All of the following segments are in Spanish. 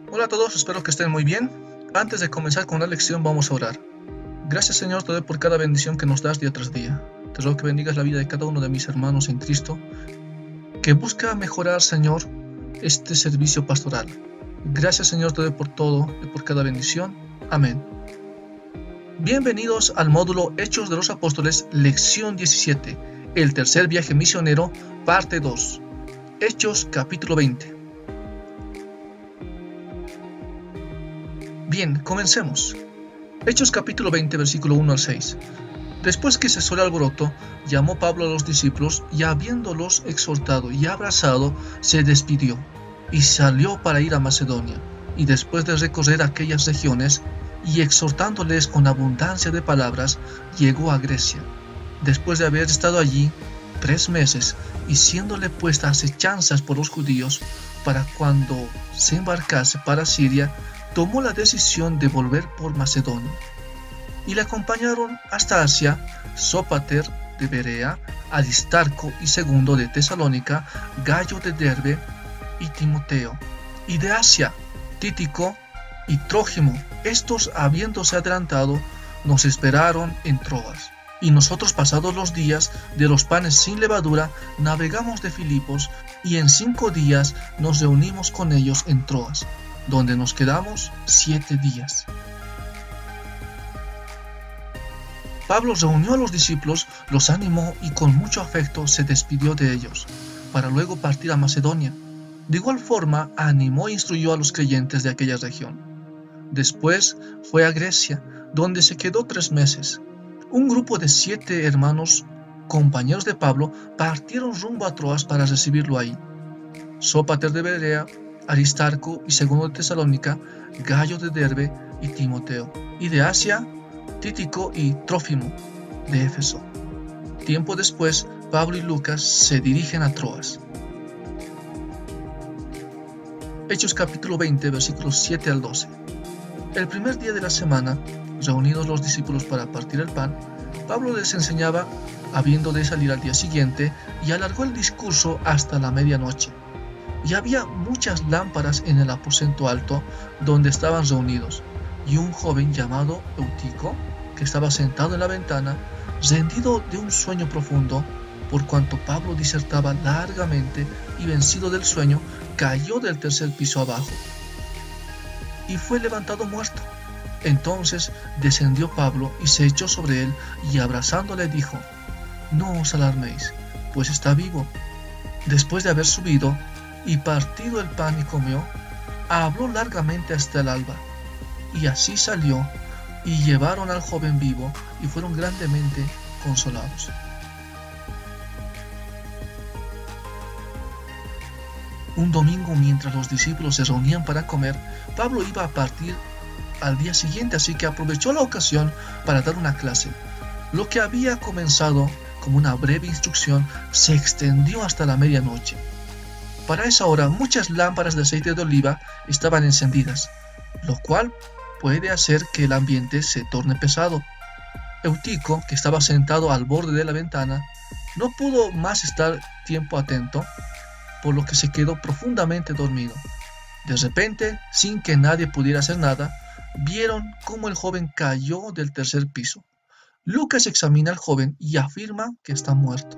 Hola a todos, espero que estén muy bien. Antes de comenzar con la lección vamos a orar. Gracias Señor, te doy por cada bendición que nos das día tras día. Te ruego que bendigas la vida de cada uno de mis hermanos en Cristo, que busca mejorar, Señor, este servicio pastoral. Gracias Señor, te doy por todo y por cada bendición. Amén. Bienvenidos al módulo Hechos de los Apóstoles, lección 17, el tercer viaje misionero, parte 2. Hechos capítulo 20. Bien, comencemos. Hechos capítulo 20, versículo 1 al 6. Después que cesó el alboroto, llamó Pablo a los discípulos y habiéndolos exhortado y abrazado, se despidió y salió para ir a Macedonia. Y después de recorrer aquellas regiones y exhortándoles con abundancia de palabras, llegó a Grecia. Después de haber estado allí 3 meses y siéndole puestas acechanzas por los judíos para cuando se embarcase para Siria, tomó la decisión de volver por Macedonia. Y le acompañaron hasta Asia Sópater de Berea, Aristarco y Segundo de Tesalónica, Gayo de Derbe y Timoteo. Y de Asia, Tíquico y Trófimo. Estos, habiéndose adelantado, nos esperaron en Troas. Y nosotros, pasados los días de los panes sin levadura, navegamos de Filipos, y en 5 días nos reunimos con ellos en Troas, donde nos quedamos 7 días. Pablo reunió a los discípulos, los animó y con mucho afecto se despidió de ellos, para luego partir a Macedonia. De igual forma, animó e instruyó a los creyentes de aquella región. Después fue a Grecia, donde se quedó 3 meses. Un grupo de 7 hermanos, compañeros de Pablo, partieron rumbo a Troas para recibirlo ahí. Sópater de Berea, Aristarco y Segundo de Tesalónica, Gayo de Derbe y Timoteo. Y de Asia, Tíquico y Trófimo de Éfeso. Tiempo después, Pablo y Lucas se dirigen a Troas. Hechos capítulo 20, versículos 7 al 12. El primer día de la semana, reunidos los discípulos para partir el pan, Pablo les enseñaba, habiendo de salir al día siguiente, y alargó el discurso hasta la medianoche. Y había muchas lámparas en el aposento alto donde estaban reunidos, y un joven llamado Eutico, que estaba sentado en la ventana, rendido de un sueño profundo, por cuanto Pablo disertaba largamente y vencido del sueño, cayó del 3er piso abajo, y fue levantado muerto. Entonces descendió Pablo y se echó sobre él, y abrazándole dijo: «No os alarméis, pues está vivo». Después de haber subido y partido el pan y comió, habló largamente hasta el alba. Y así salió, y llevaron al joven vivo, y fueron grandemente consolados. Un domingo, mientras los discípulos se reunían para comer, Pablo iba a partir al día siguiente, así que aprovechó la ocasión para dar una clase. Lo que había comenzado como una breve instrucción se extendió hasta la medianoche. Para esa hora, muchas lámparas de aceite de oliva estaban encendidas, lo cual puede hacer que el ambiente se torne pesado. Eutico, que estaba sentado al borde de la ventana, no pudo más estar tiempo atento, por lo que se quedó profundamente dormido. De repente, sin que nadie pudiera hacer nada, vieron cómo el joven cayó del 3er piso. Lucas examina al joven y afirma que está muerto.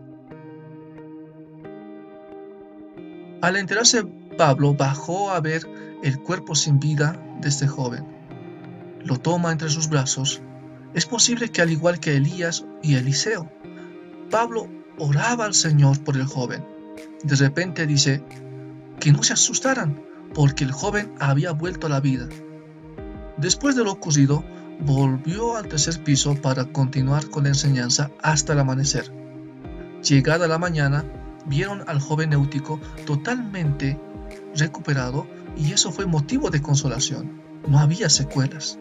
Al enterarse, Pablo bajó a ver el cuerpo sin vida de este joven. Lo toma entre sus brazos. Es posible que, al igual que Elías y Eliseo, Pablo oraba al Señor por el joven. De repente dice que no se asustaran, porque el joven había vuelto a la vida. Después de lo ocurrido, volvió al 3er piso para continuar con la enseñanza hasta el amanecer. Llegada la mañana, vieron al joven Eutico totalmente recuperado, y eso fue motivo de consolación. No había secuelas.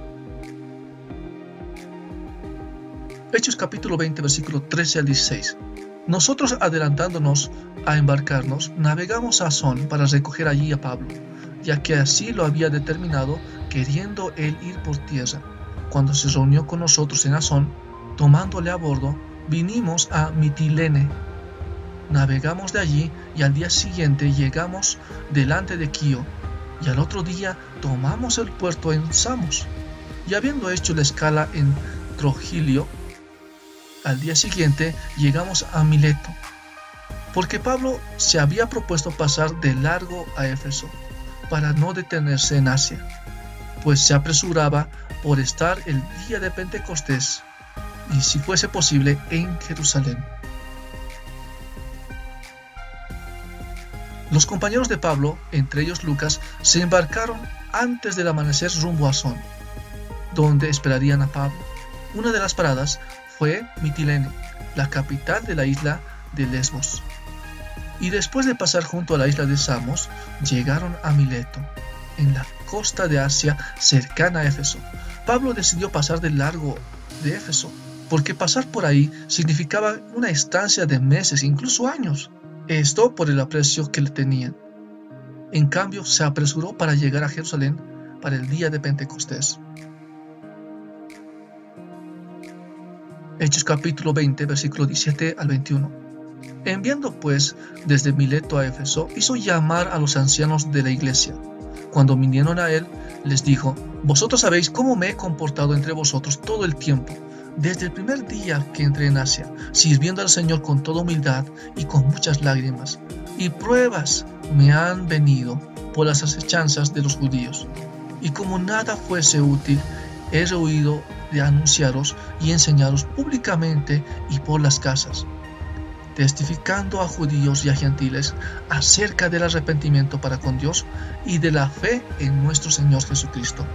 Hechos capítulo 20, versículo 13 al 16. Nosotros, adelantándonos a embarcarnos, navegamos a Asón para recoger allí a Pablo, ya que así lo había determinado, queriendo él ir por tierra. Cuando se reunió con nosotros en Asón, tomándole a bordo, vinimos a Mitilene. Navegamos de allí y al día siguiente llegamos delante de Quío, y al otro día tomamos el puerto en Samos, y habiendo hecho la escala en Trogilio, al día siguiente llegamos a Mileto, porque Pablo se había propuesto pasar de largo a Éfeso, para no detenerse en Asia, pues se apresuraba por estar el día de Pentecostés, y si fuese posible en Jerusalén. Los compañeros de Pablo, entre ellos Lucas, se embarcaron antes del amanecer rumbo a Asón, donde esperarían a Pablo. Una de las paradas fue Mitilene, la capital de la isla de Lesbos. Y después de pasar junto a la isla de Samos, llegaron a Mileto, en la costa de Asia cercana a Éfeso. Pablo decidió pasar de largo de Éfeso, porque pasar por ahí significaba una estancia de meses, incluso años. Esto por el aprecio que le tenían. En cambio, se apresuró para llegar a Jerusalén para el día de Pentecostés. Hechos capítulo 20, versículo 17 al 21. Enviando pues desde Mileto a Éfeso, hizo llamar a los ancianos de la iglesia. Cuando vinieron a él, les dijo: vosotros sabéis cómo me he comportado entre vosotros todo el tiempo, desde el primer día que entré en Asia, sirviendo al Señor con toda humildad y con muchas lágrimas, y pruebas me han venido por las asechanzas de los judíos. Y como nada fuese útil, he rehuido de anunciaros y enseñaros públicamente y por las casas, testificando a judíos y a gentiles acerca del arrepentimiento para con Dios y de la fe en nuestro Señor Jesucristo.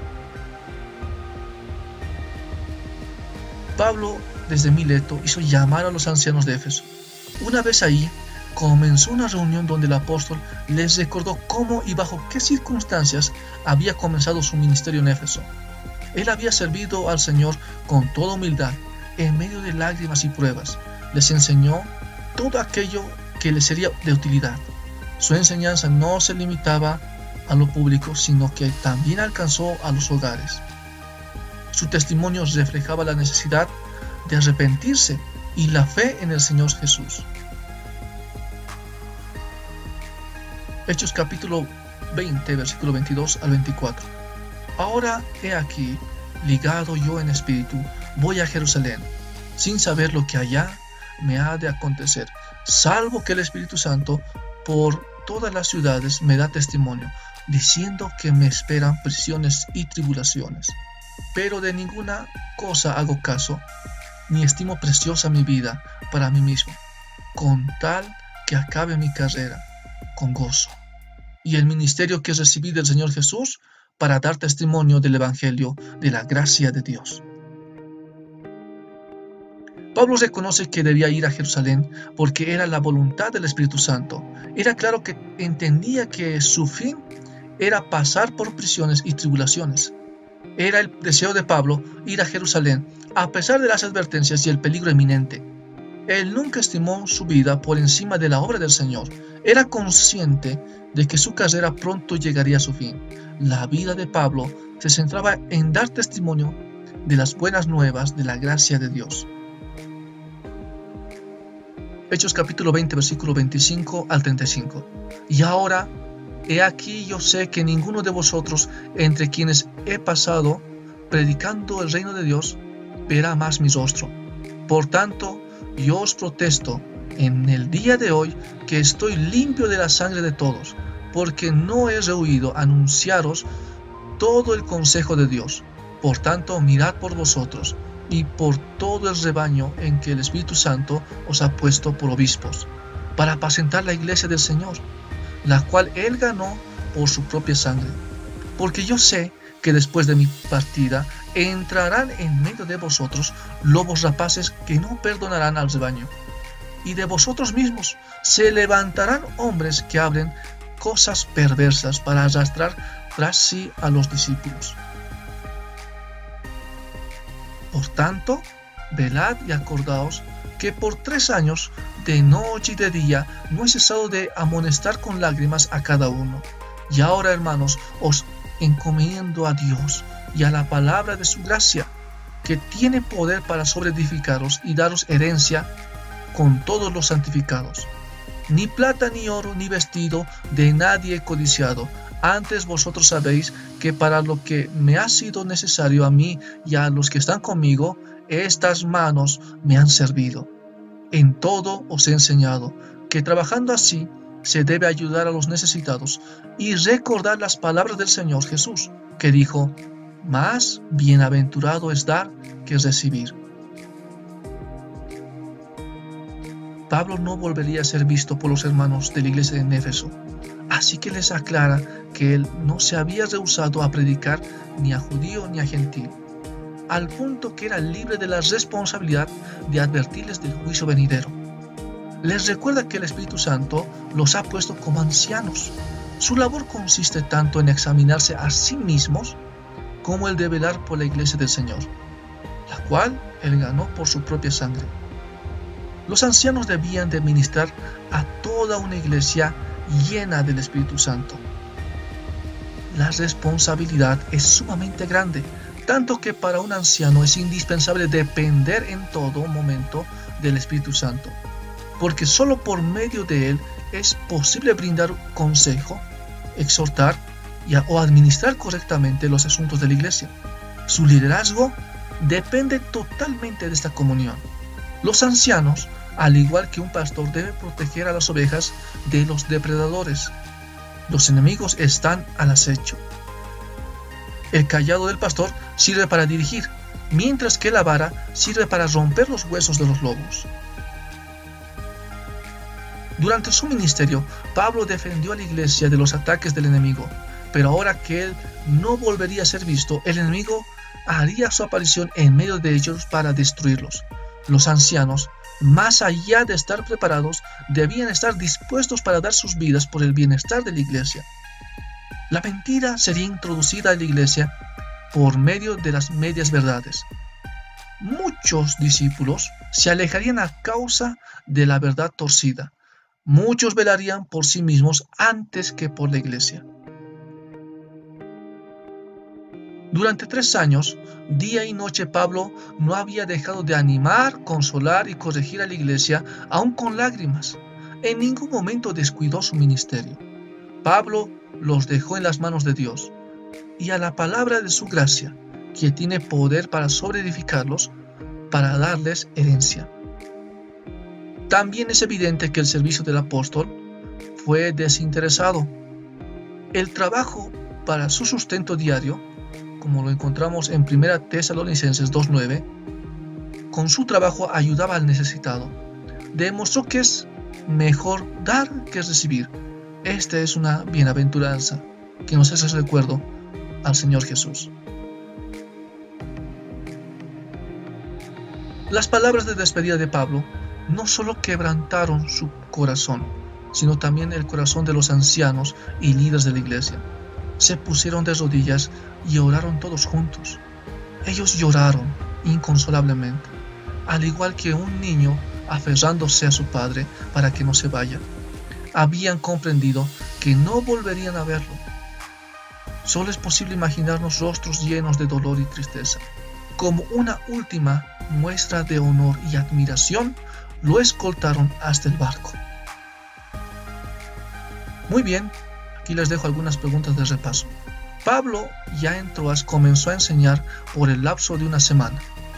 Pablo, desde Mileto, hizo llamar a los ancianos de Éfeso. Una vez ahí, comenzó una reunión donde el apóstol les recordó cómo y bajo qué circunstancias había comenzado su ministerio en Éfeso. Él había servido al Señor con toda humildad, en medio de lágrimas y pruebas. Les enseñó todo aquello que les sería de utilidad. Su enseñanza no se limitaba a lo público, sino que también alcanzó a los hogares. Su testimonio reflejaba la necesidad de arrepentirse y la fe en el Señor Jesús. Hechos capítulo 20, versículo 22 al 24. Ahora he aquí, ligado yo en espíritu, voy a Jerusalén, sin saber lo que allá me ha de acontecer, salvo que el Espíritu Santo por todas las ciudades me da testimonio, diciendo que me esperan prisiones y tribulaciones. Pero de ninguna cosa hago caso, ni estimo preciosa mi vida para mí mismo, con tal que acabe mi carrera con gozo, y el ministerio que recibí del Señor Jesús, para dar testimonio del Evangelio de la gracia de Dios. Pablo reconoce que debía ir a Jerusalén porque era la voluntad del Espíritu Santo. Era claro que entendía que su fin era pasar por prisiones y tribulaciones. Era el deseo de Pablo ir a Jerusalén, a pesar de las advertencias y el peligro inminente. Él nunca estimó su vida por encima de la obra del Señor. Era consciente de que su carrera pronto llegaría a su fin. La vida de Pablo se centraba en dar testimonio de las buenas nuevas de la gracia de Dios. Hechos capítulo 20, versículo 25 al 35. Y ahora, he aquí yo sé que ninguno de vosotros, entre quienes he pasado predicando el reino de Dios, verá más mi rostro. Por tanto, yo os protesto en el día de hoy que estoy limpio de la sangre de todos, porque no he rehuido anunciaros todo el consejo de Dios. Por tanto, mirad por vosotros y por todo el rebaño en que el Espíritu Santo os ha puesto por obispos, para apacentar la iglesia del Señor, la cual Él ganó por su propia sangre. Porque yo sé que después de mi partida entrarán en medio de vosotros lobos rapaces que no perdonarán al rebaño, y de vosotros mismos se levantarán hombres que hablen cosas perversas para arrastrar tras sí a los discípulos. Por tanto, velad y acordaos que por 3 años, de noche y de día, no he cesado de amonestar con lágrimas a cada uno. Y ahora, hermanos, os encomiendo a Dios y a la palabra de su gracia, que tiene poder para sobreedificaros y daros herencia con todos los santificados. Ni plata, ni oro, ni vestido de nadie he codiciado. Antes vosotros sabéis que para lo que me ha sido necesario a mí y a los que están conmigo, estas manos me han servido. En todo os he enseñado que trabajando así se debe ayudar a los necesitados y recordar las palabras del Señor Jesús, que dijo: más bienaventurado es dar que recibir. Pablo no volvería a ser visto por los hermanos de la iglesia de Éfeso, así que les aclara que él no se había rehusado a predicar ni a judío ni a gentil, al punto que era libre de la responsabilidad de advertirles del juicio venidero. Les recuerda que el Espíritu Santo los ha puesto como ancianos. Su labor consiste tanto en examinarse a sí mismos como el de velar por la iglesia del Señor, la cual él ganó por su propia sangre. Los ancianos debían de ministrar a toda una iglesia llena del Espíritu Santo. La responsabilidad es sumamente grande, tanto que para un anciano es indispensable depender en todo momento del Espíritu Santo, porque solo por medio de él es posible brindar consejo, exhortar o administrar correctamente los asuntos de la iglesia. Su liderazgo depende totalmente de esta comunión. Los ancianos, al igual que un pastor, deben proteger a las ovejas de los depredadores. Los enemigos están al acecho. El cayado del pastor sirve para dirigir, mientras que la vara sirve para romper los huesos de los lobos. Durante su ministerio, Pablo defendió a la iglesia de los ataques del enemigo, pero ahora que él no volvería a ser visto, el enemigo haría su aparición en medio de ellos para destruirlos. Los ancianos, más allá de estar preparados, debían estar dispuestos para dar sus vidas por el bienestar de la iglesia. La mentira sería introducida a la iglesia por medio de las medias verdades. Muchos discípulos se alejarían a causa de la verdad torcida. Muchos velarían por sí mismos antes que por la iglesia. Durante 3 años, día y noche, Pablo no había dejado de animar, consolar y corregir a la iglesia, aun con lágrimas. En ningún momento descuidó su ministerio. Pablo los dejó en las manos de Dios y a la palabra de su gracia, que tiene poder para sobreedificarlos, para darles herencia. También es evidente que el servicio del apóstol fue desinteresado. El trabajo para su sustento diario, como lo encontramos en 1 Tesalonicenses 2:9, con su trabajo ayudaba al necesitado. Demostró que es mejor dar que recibir. Esta es una bienaventuranza que nos hace recuerdo al Señor Jesús. Las palabras de despedida de Pablo no solo quebrantaron su corazón, sino también el corazón de los ancianos y líderes de la iglesia. Se pusieron de rodillas y oraron todos juntos. Ellos lloraron inconsolablemente, al igual que un niño aferrándose a su padre para que no se vaya. Habían comprendido que no volverían a verlo. Solo es posible imaginarnos rostros llenos de dolor y tristeza. Como una última muestra de honor y admiración, lo escoltaron hasta el barco. Muy bien, aquí les dejo algunas preguntas de repaso. Pablo ya en Troas comenzó a enseñar por el lapso de una semana.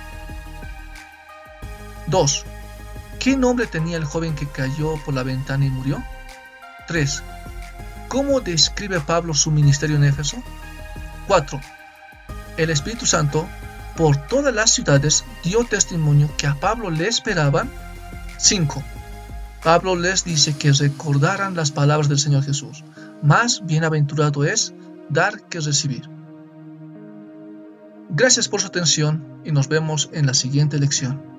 2. ¿Qué nombre tenía el joven que cayó por la ventana y murió? 3. ¿Cómo describe Pablo su ministerio en Éfeso? 4. El Espíritu Santo por todas las ciudades dio testimonio que a Pablo le esperaban. 5. Pablo les dice que recordaran las palabras del Señor Jesús. Más bienaventurado es dar que recibir. Gracias por su atención y nos vemos en la siguiente lección.